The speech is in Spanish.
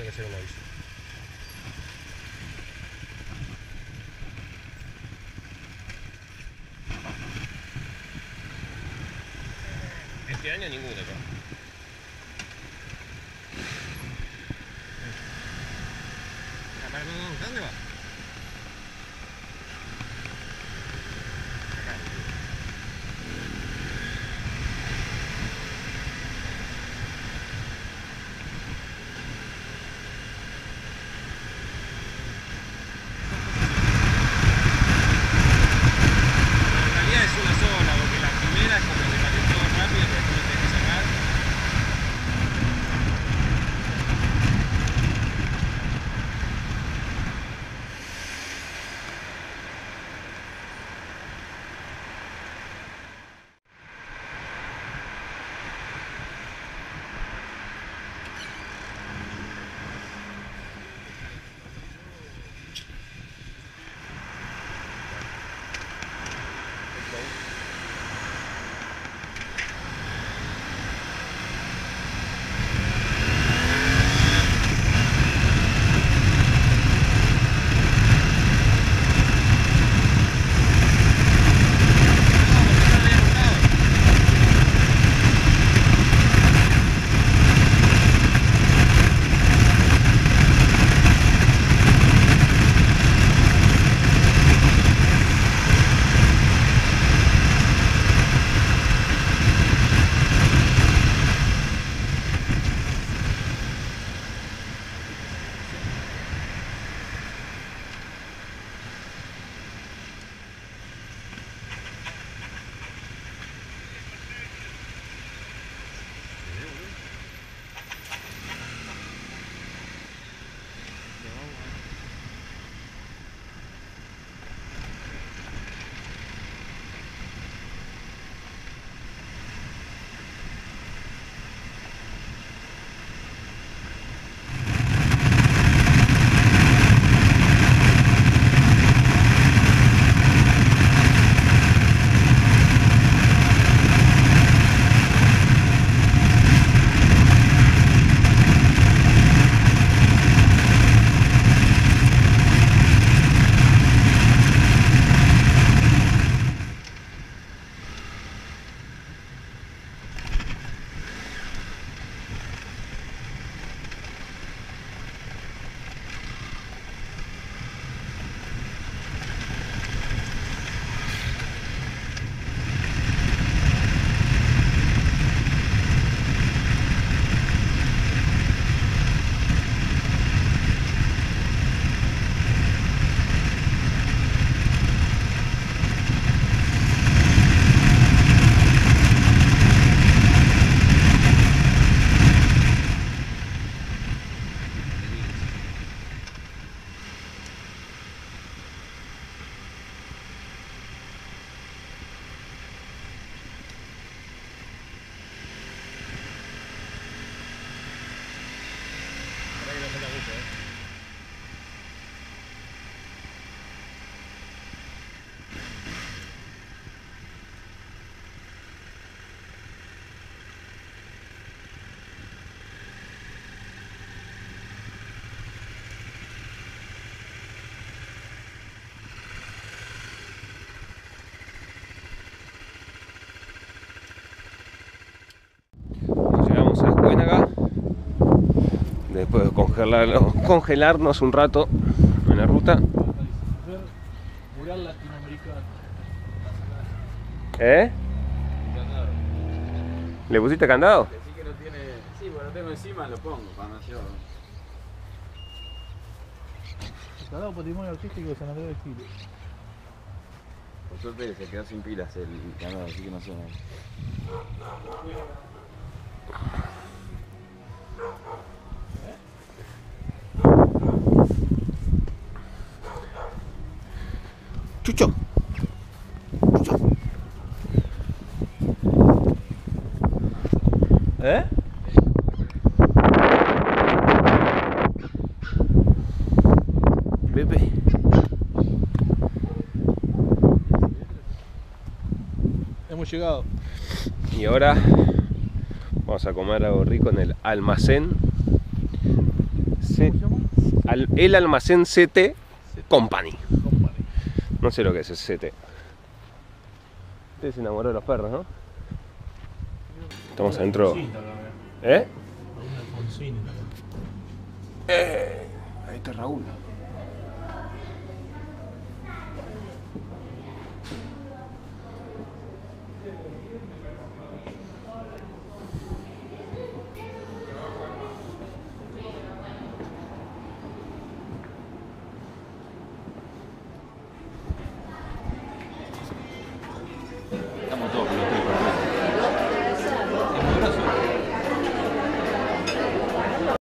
tiene que ser un aviso. Este año ninguno acá. ¿Dónde va? Después de congelarnos un rato en la ruta. Mural latinoamericano. ¿Le pusiste candado? Sí que no tiene. Sí, bueno, lo tengo encima, lo pongo cuando yo. Declarado Patrimonio Artístico de San Andrés del Giles. Por suerte se quedó sin pilas el candado, así que no suena. Chucho. Chucho. Pepe. Hemos llegado. Y ahora vamos a comer algo rico en el almacén Sí. ¿Cómo se llama? El almacén CT Company. Company. No sé lo que es el CT. Usted se enamoró de los perros, ¿no? Estamos adentro. ¿Eh? Un Alfonsín. Ahí está Raúl.